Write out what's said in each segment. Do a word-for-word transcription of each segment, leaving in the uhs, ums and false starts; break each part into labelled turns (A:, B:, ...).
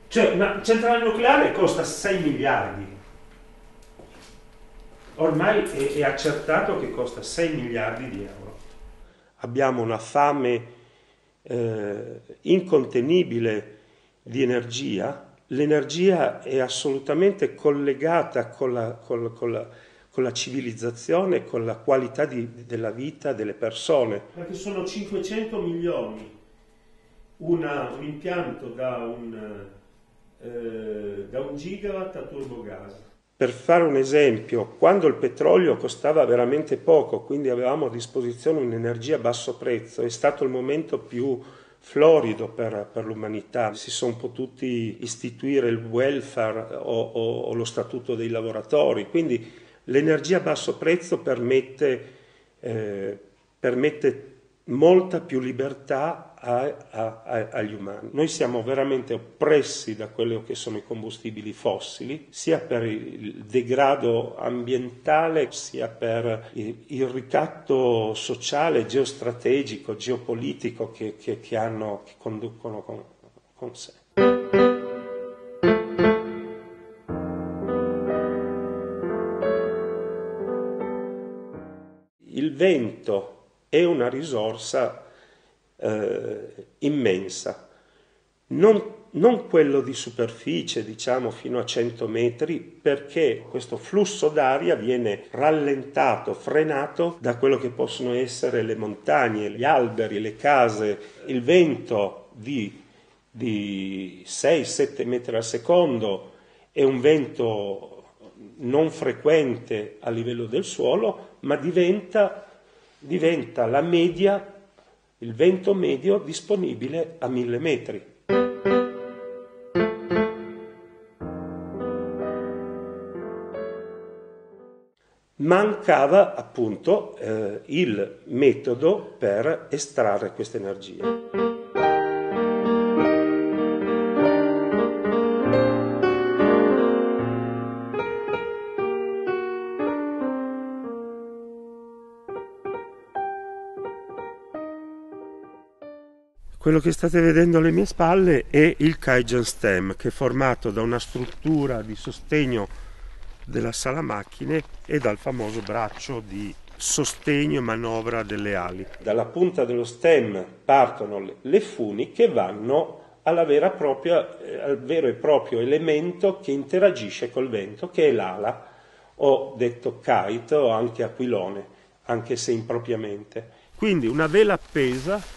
A: Cioè, una centrale nucleare costa sei miliardi. Ormai è, è accertato che costa sei miliardi di euro. Abbiamo una fame eh, incontenibile di energia. L'energia è assolutamente collegata con la, con la, con la, con la civilizzazione, con la qualità di, della vita delle persone. Perché sono cinquecento milioni una, un impianto da un, eh, da un gigawatt a turbogas. Per fare un esempio, quando il petrolio costava veramente poco, quindi avevamo a disposizione un'energia a basso prezzo, è stato il momento più florido per, per l'umanità. Si sono potuti istituire il welfare o, o, o lo statuto dei lavoratori, quindi l'energia a basso prezzo permette, eh, permette molta più libertà a, a, a, agli umani. Noi siamo veramente oppressi da quello che sono i combustibili fossili, sia per il degrado ambientale, sia per il, il ricatto sociale, geostrategico, geopolitico che, che, che, hanno, che conducono con, con sé. Il vento è una risorsa eh, immensa, non, non quello di superficie, diciamo fino a cento metri, perché questo flusso d'aria viene rallentato, frenato da quello che possono essere le montagne, gli alberi, le case. Il vento di, di sei sette metri al secondo è un vento non frequente a livello del suolo, ma diventa diventa la media, il vento medio disponibile a mille metri. Mancava appunto eh, il metodo per estrarre questa energia. Quello che state vedendo alle mie spalle è il Kaizen Stem, che è formato da una struttura di sostegno della sala macchine e dal famoso braccio di sostegno e manovra delle ali. Dalla punta dello stem partono le funi che vanno alla vera propria, al vero e proprio elemento che interagisce col vento, che è l'ala, o detto kite o anche aquilone, anche se impropriamente. Quindi una vela appesa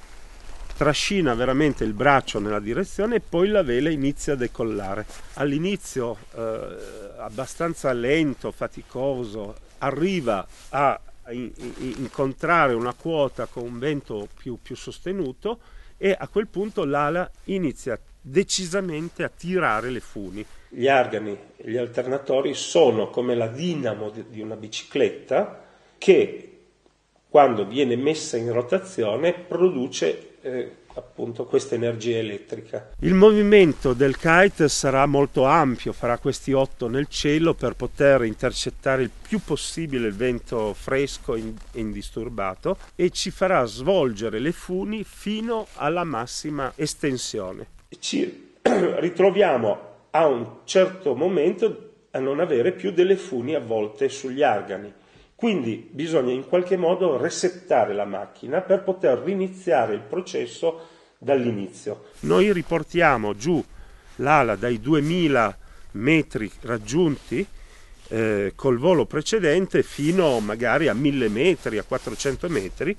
A: trascina veramente il braccio nella direzione e poi la vela inizia a decollare. All'inizio eh, abbastanza lento, faticoso, arriva a in, in, incontrare una quota con un vento più, più sostenuto e a quel punto l'ala inizia decisamente a tirare le funi. Gli argani e gli alternatori sono come la dinamo di, di una bicicletta che quando viene messa in rotazione produce eh, appunto questa energia elettrica. Il movimento del kite sarà molto ampio, farà questi otto nel cielo per poter intercettare il più possibile il vento fresco e indisturbato e ci farà svolgere le funi fino alla massima estensione. Ci ritroviamo a un certo momento a non avere più delle funi avvolte sugli argani. Quindi bisogna in qualche modo resettare la macchina per poter riniziare il processo dall'inizio. Noi riportiamo giù l'ala dai duemila metri raggiunti eh, col volo precedente fino magari a mille metri, a quattrocento metri,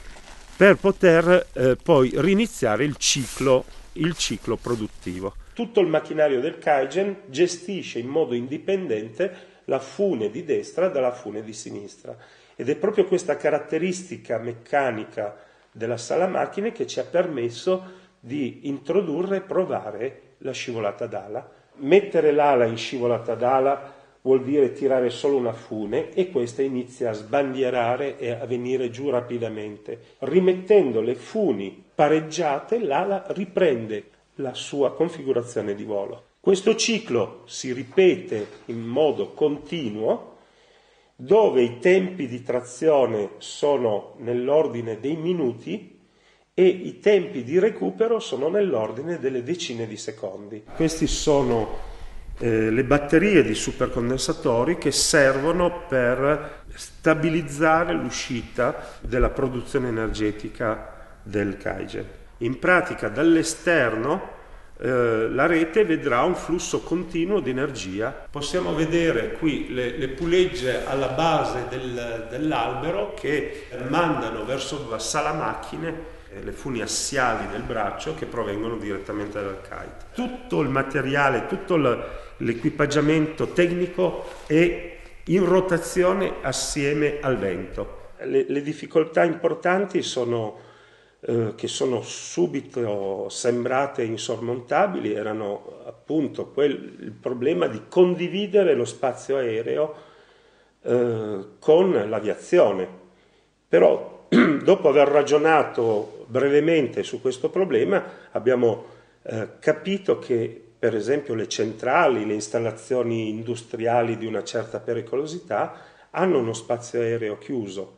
A: per poter eh, poi riniziare il ciclo, il ciclo produttivo. Tutto il macchinario del Kaizen gestisce in modo indipendente la fune di destra dalla fune di sinistra ed è proprio questa caratteristica meccanica della sala macchine che ci ha permesso di introdurre e provare la scivolata d'ala. Mettere l'ala in scivolata d'ala vuol dire tirare solo una fune e questa inizia a sbandierare e a venire giù rapidamente. Rimettendo le funi pareggiate, l'ala riprende la sua configurazione di volo. Questo ciclo si ripete in modo continuo, dove i tempi di trazione sono nell'ordine dei minuti e i tempi di recupero sono nell'ordine delle decine di secondi. Questi sono eh, le batterie di supercondensatori che servono per stabilizzare l'uscita della produzione energetica del Kaigen. In pratica dall'esterno eh, la rete vedrà un flusso continuo di energia. Possiamo vedere qui le, le pulegge alla base del, dell'albero che mandano verso la sala macchine le funi assiali del braccio che provengono direttamente dal kite. Tutto il materiale, tutto l'equipaggiamento tecnico è in rotazione assieme al vento. Le, le difficoltà importanti sono eh, che sono subito sembrate insormontabili, erano appunto quel, il problema di condividere lo spazio aereo eh, con l'aviazione. Però dopo aver ragionato brevemente su questo problema abbiamo eh, capito che per esempio le centrali, le installazioni industriali di una certa pericolosità hanno uno spazio aereo chiuso.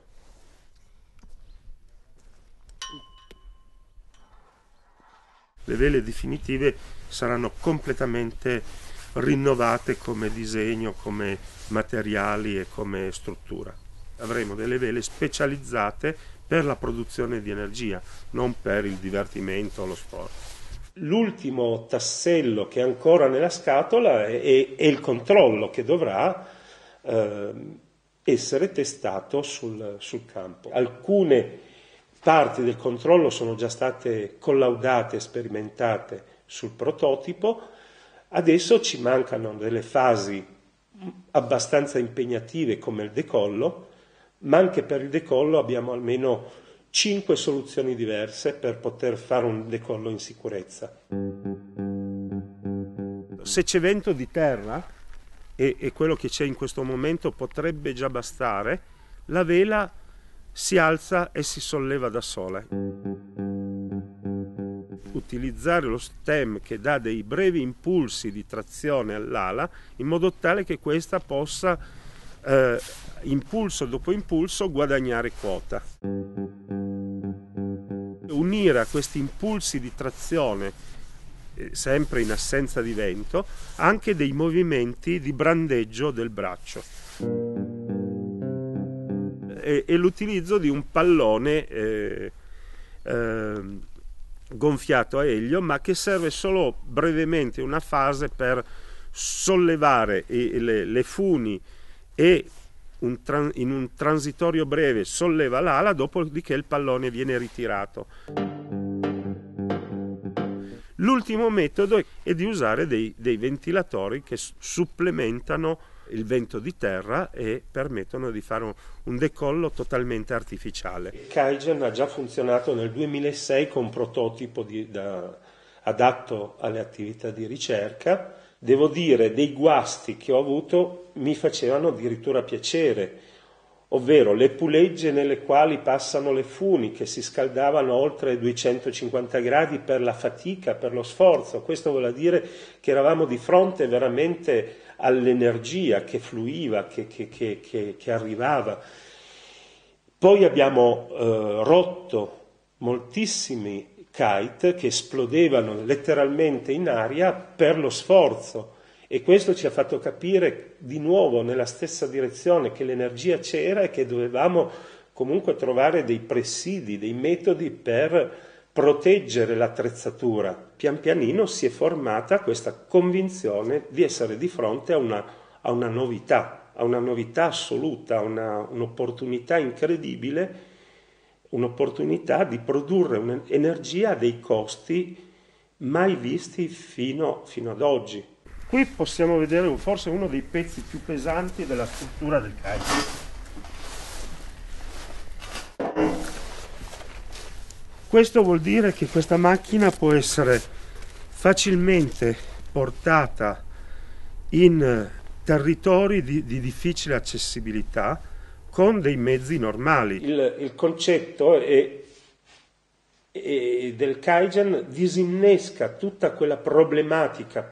A: Le vele definitive saranno completamente rinnovate come disegno, come materiali e come struttura. Avremo delle vele specializzate per la produzione di energia, non per il divertimento o lo sport. L'ultimo tassello che è ancora nella scatola è, è, è il controllo che dovrà eh, essere testato sul, sul campo. Alcune parti del controllo sono già state collaudate e sperimentate sul prototipo, adesso ci mancano delle fasi abbastanza impegnative come il decollo, ma anche per il decollo abbiamo almeno cinque soluzioni diverse per poter fare un decollo in sicurezza. Se c'è vento di terra, e, e quello che c'è in questo momento potrebbe già bastare, la vela si alza e si solleva da sola. Utilizzare lo stem che dà dei brevi impulsi di trazione all'ala in modo tale che questa possa eh, impulso dopo impulso guadagnare quota. Unire a questi impulsi di trazione, eh, sempre in assenza di vento, anche dei movimenti di brandeggio del braccio e, e l'utilizzo di un pallone eh, eh, gonfiato a elio, ma che serve solo brevemente una fase per sollevare le, le funi e un in un transitorio breve solleva l'ala, dopodiché il pallone viene ritirato. L'ultimo metodo è di usare dei, dei ventilatori che supplementano il vento di terra e permettono di fare un, un decollo totalmente artificiale. Kaigen ha già funzionato nel duemilasei con un prototipo di, da, adatto alle attività di ricerca. Devo dire, dei guasti che ho avuto mi facevano addirittura piacere, ovvero le pulegge nelle quali passano le funi che si scaldavano oltre duecentocinquanta gradi per la fatica, per lo sforzo. Questo vuol dire che eravamo di fronte veramente all'energia che fluiva, che, che, che, che, che arrivava. Poi abbiamo eh, rotto moltissimi kite che esplodevano letteralmente in aria per lo sforzo, e questo ci ha fatto capire di nuovo nella stessa direzione che l'energia c'era e che dovevamo comunque trovare dei presidi, dei metodi per proteggere l'attrezzatura. Pian pianino si è formata questa convinzione di essere di fronte a una, a una novità, a una novità assoluta, a una, un'opportunità incredibile, un'opportunità di produrre un'energia a dei costi mai visti fino, fino ad oggi. Qui possiamo vedere forse uno dei pezzi più pesanti della struttura del kite. Questo vuol dire che questa macchina può essere facilmente portata in territori di, di difficile accessibilità con dei mezzi normali. Il, il concetto è, è del Kaigen disinnesca tutta quella problematica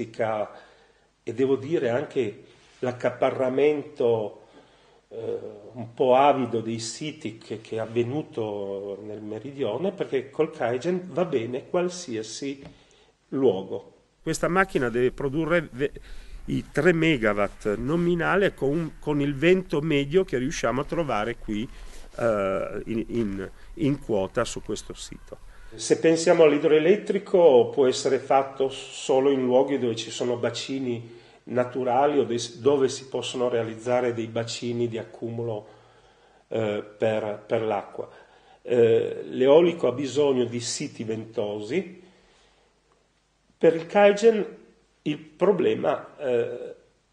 A: paesaggistica e devo dire anche l'accaparramento eh, un po' avido dei siti che, che è avvenuto nel meridione, perché col Kaizen va bene qualsiasi luogo. Questa macchina deve produrre i tre megawatt nominale con, con il vento medio che riusciamo a trovare qui eh, in, in, in quota su questo sito. Se pensiamo all'idroelettrico, può essere fatto solo in luoghi dove ci sono bacini naturali o dove si possono realizzare dei bacini di accumulo eh, per, per l'acqua. Eh, l'eolico ha bisogno di siti ventosi. Per il Kaizen il problema eh,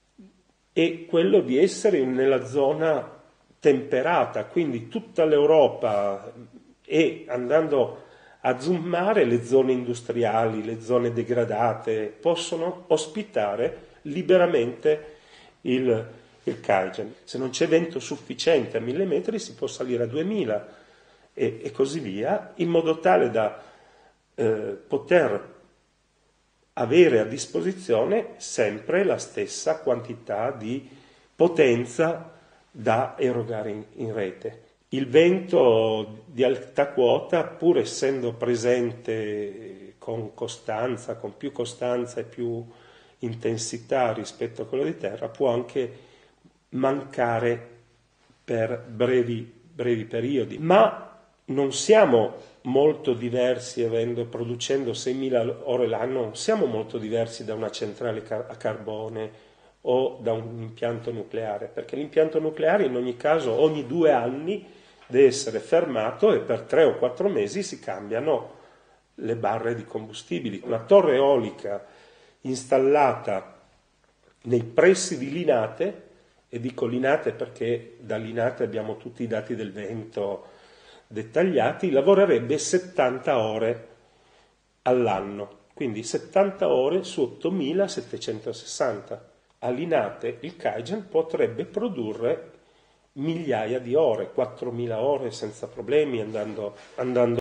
A: è quello di essere nella zona temperata, quindi tutta l'Europa e andando a zoomare le zone industriali, le zone degradate, possono ospitare liberamente il, il Kaizen. Se non c'è vento sufficiente a mille metri si può salire a duemila e, e così via, in modo tale da eh, poter avere a disposizione sempre la stessa quantità di potenza da erogare in, in rete. Il vento di alta quota, pur essendo presente con costanza, con più costanza e più intensità rispetto a quello di terra, può anche mancare per brevi, brevi periodi. Ma non siamo molto diversi, avendo, producendo seimila ore l'anno, non siamo molto diversi da una centrale a carbone o da un impianto nucleare, perché l'impianto nucleare in ogni caso ogni due anni deve essere fermato e per tre o quattro mesi si cambiano le barre di combustibili. Una torre eolica installata nei pressi di Linate, e dico Linate perché da Linate abbiamo tutti i dati del vento dettagliati, lavorerebbe settanta ore all'anno, quindi settanta ore su ottomilasettecentosessanta. A Linate il Kaizen potrebbe produrre migliaia di ore, quattromila ore senza problemi, andando, andando